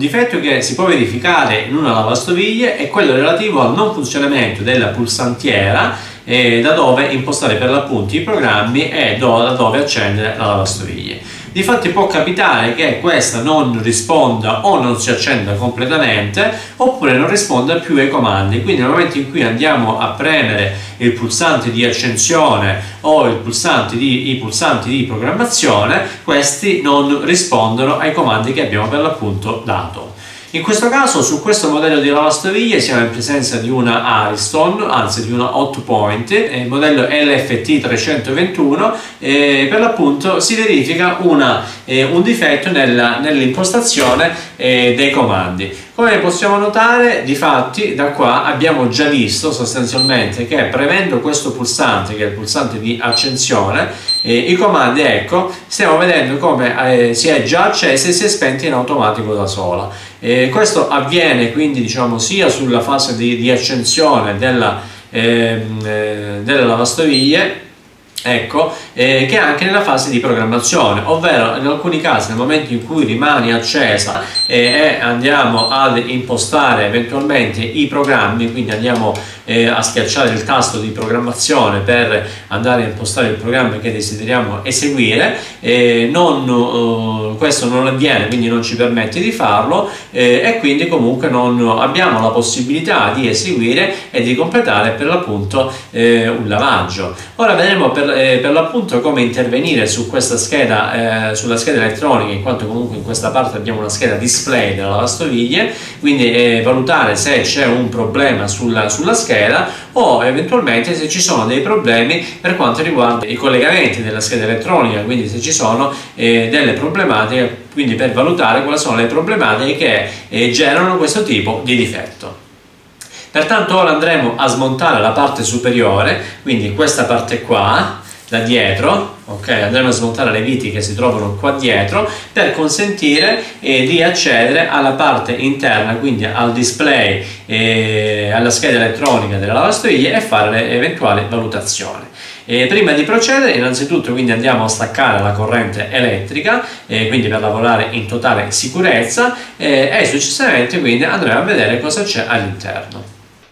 difetto che si può verificare in una lavastoviglie è quello relativo al non funzionamento della pulsantiera da dove impostare per l'appunto i programmi e da dove accendere la lavastoviglie. Difatti può capitare che questa non risponda o non si accenda completamente oppure non risponda più ai comandi, quindi nel momento in cui andiamo a premere il pulsante di accensione o i pulsanti di programmazione, questi non rispondono ai comandi che abbiamo per l'appunto dato. In questo caso, su questo modello di lavastoviglie siamo in presenza di una Ariston, anzi di una Hotpoint, modello LFT 321, per l'appunto si verifica un difetto nell'impostazione dei comandi. Come possiamo notare, difatti da qua abbiamo già visto sostanzialmente che premendo questo pulsante, che è il pulsante di accensione, i comandi, ecco, stiamo vedendo come si è già accesa e si è spenta in automatico da sola. Questo avviene quindi, diciamo, sia sulla fase di accensione della lavastoviglie, ecco, che anche nella fase di programmazione, ovvero in alcuni casi nel momento in cui rimane accesa e andiamo ad impostare eventualmente i programmi, quindi andiamo a schiacciare il tasto di programmazione per andare a impostare il programma che desideriamo eseguire, questo non avviene, quindi non ci permette di farlo, e quindi comunque non abbiamo la possibilità di eseguire e di completare per l'appunto un lavaggio. Ora vedremo per l'appunto come intervenire su questa scheda, sulla scheda elettronica, in quanto comunque in questa parte abbiamo una scheda display della lavastoviglie, quindi valutare se c'è un problema sulla scheda o eventualmente se ci sono dei problemi per quanto riguarda i collegamenti della scheda elettronica, quindi se ci sono delle problematiche, quindi per valutare quali sono le problematiche che generano questo tipo di difetto. Pertanto ora andremo a smontare la parte superiore, quindi questa parte qua da dietro, ok? Andremo a smontare le viti che si trovano qua dietro per consentire di accedere alla parte interna, quindi al display e alla scheda elettronica della lavastoviglie e fare le eventuali valutazioni. Prima di procedere, innanzitutto quindi andiamo a staccare la corrente elettrica, quindi per lavorare in totale sicurezza, e successivamente quindi andremo a vedere cosa c'è all'interno.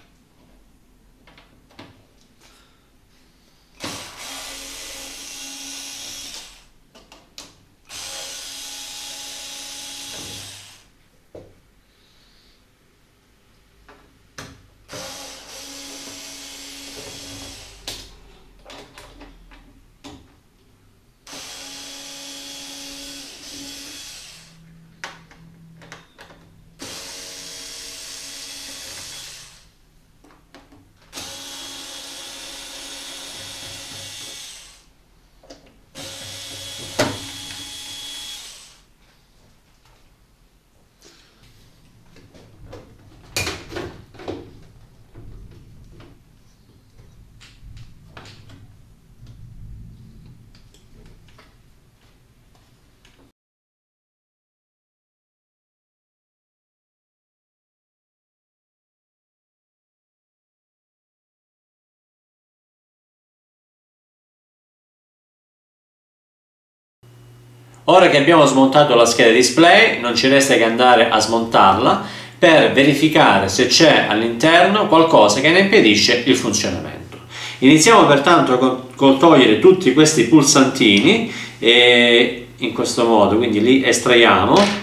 Ora che abbiamo smontato la scheda display, non ci resta che andare a smontarla per verificare se c'è all'interno qualcosa che ne impedisce il funzionamento. Iniziamo pertanto col togliere tutti questi pulsantini in questo modo, quindi li estraiamo.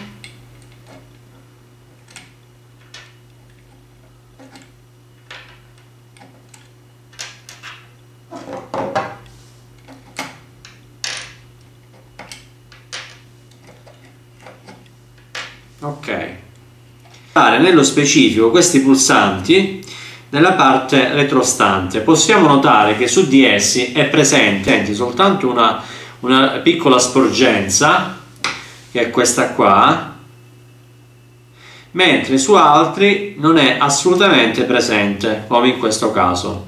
Ok, nello specifico questi pulsanti nella parte retrostante possiamo notare che su di essi è presente soltanto una piccola sporgenza, che è questa qua, mentre su altri non è assolutamente presente, come in questo caso,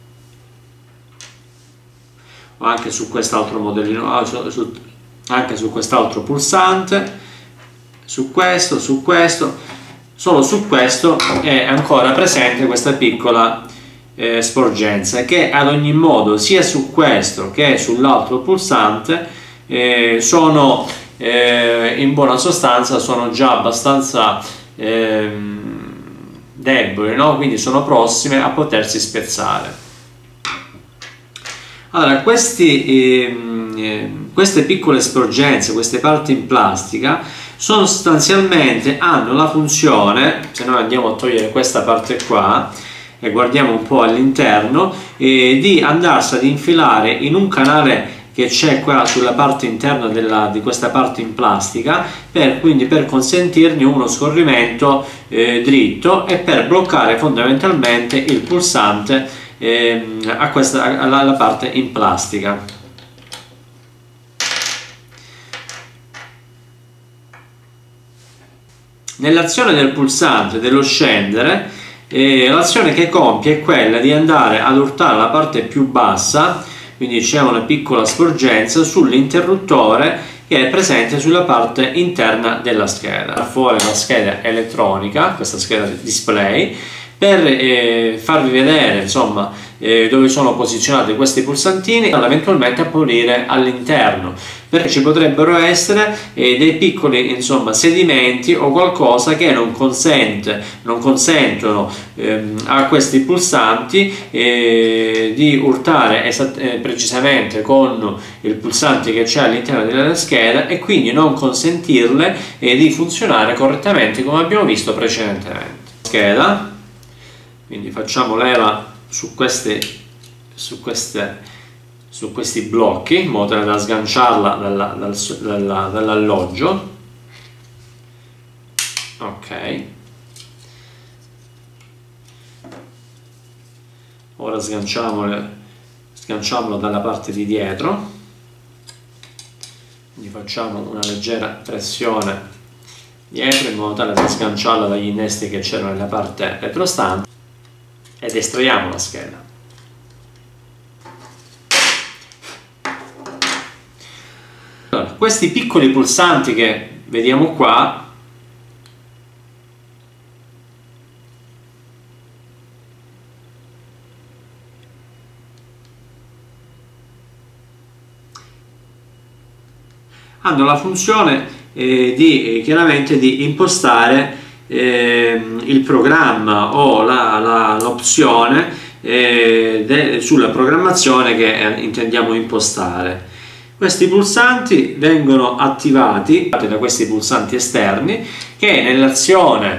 o anche su quest'altro modellino, anche su quest'altro pulsante, su questo, solo su questo è ancora presente questa piccola sporgenza, che ad ogni modo sia su questo che sull'altro pulsante sono in buona sostanza sono già abbastanza deboli, no? Quindi sono prossime a potersi spezzare. Allora, queste piccole sporgenze, queste parti in plastica, sostanzialmente hanno la funzione, se noi andiamo a togliere questa parte qua e guardiamo un po' all'interno, di andarsi ad infilare in un canale che c'è qua sulla parte interna di questa parte in plastica, quindi per consentirne uno scorrimento dritto e per bloccare fondamentalmente il pulsante alla parte in plastica. Nell'azione del pulsante dello scendere, l'azione che compie è quella di andare ad urtare la parte più bassa, quindi c'è una piccola sporgenza sull'interruttore che è presente sulla parte interna della scheda. Fuori la scheda elettronica, questa scheda display, per farvi vedere insomma dove sono posizionati questi pulsantini, eventualmente apparire all'interno, perché ci potrebbero essere dei piccoli insomma sedimenti o qualcosa che non consentono a questi pulsanti di urtare precisamente con il pulsante che c'è all'interno della scheda e quindi non consentirle di funzionare correttamente come abbiamo visto precedentemente. Scheda. Quindi facciamo leva su questi blocchi in modo da sganciarla dall'alloggio. Ok. Ora sganciamolo dalla parte di dietro. Quindi facciamo una leggera pressione dietro in modo tale da sganciarla dagli innesti che c'erano nella parte retrostante ed estraiamo la scheda. Allora, questi piccoli pulsanti che vediamo qua hanno la funzione chiaramente di impostare il programma o l'opzione sulla programmazione che intendiamo impostare. Questi pulsanti vengono attivati da questi pulsanti esterni che nell'azione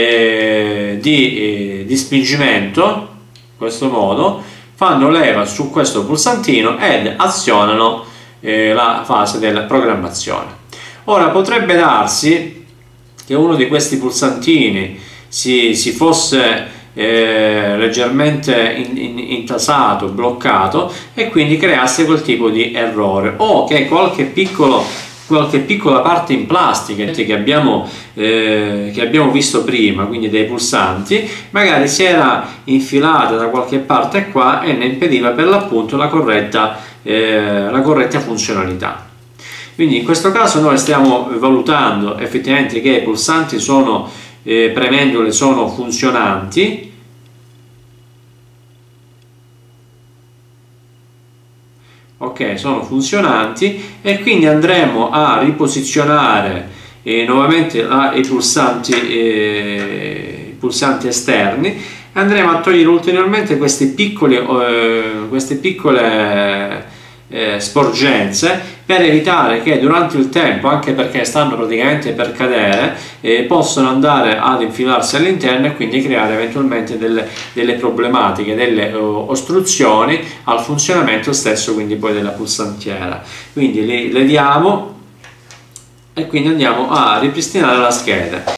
di spingimento, in questo modo, fanno leva su questo pulsantino ed azionano la fase della programmazione. Ora potrebbe darsi che uno di questi pulsantini si fosse leggermente intasato, bloccato e quindi creasse quel tipo di errore, o che qualche piccola parte in plastica che abbiamo visto prima, quindi dei pulsanti, magari si era infilata da qualche parte qua e ne impediva per l'appunto la corretta funzionalità. Quindi in questo caso noi stiamo valutando effettivamente che i pulsanti premendoli sono funzionanti. Ok, sono funzionanti e quindi andremo a riposizionare nuovamente i pulsanti esterni e andremo a togliere ulteriormente queste piccole sporgenze per evitare che durante il tempo, anche perché stanno praticamente per cadere, possano andare ad infilarsi all'interno e quindi creare eventualmente delle problematiche, delle ostruzioni al funzionamento stesso, quindi poi della pulsantiera. Quindi li leviamo e quindi andiamo a ripristinare la scheda.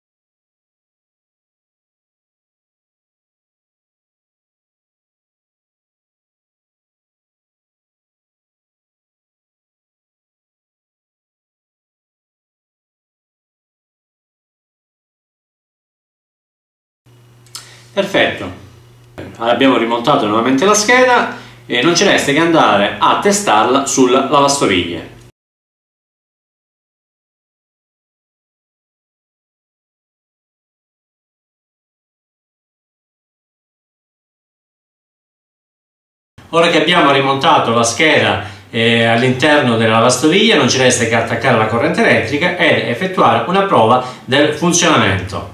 Perfetto, abbiamo rimontato nuovamente la scheda e non ci resta che andare a testarla sulla lavastoviglie. Ora che abbiamo rimontato la scheda all'interno della lavastoviglie, non ci resta che attaccare la corrente elettrica ed effettuare una prova del funzionamento.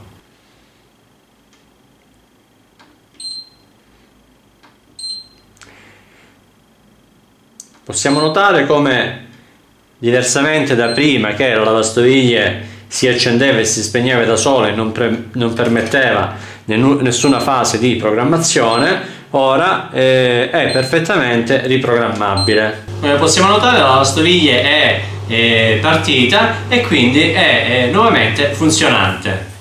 Possiamo notare come, diversamente da prima, che la lavastoviglie si accendeva e si spegneva da sola e non permetteva nessuna fase di programmazione, ora è perfettamente riprogrammabile. Come possiamo notare, la lavastoviglie è partita e quindi è nuovamente funzionante.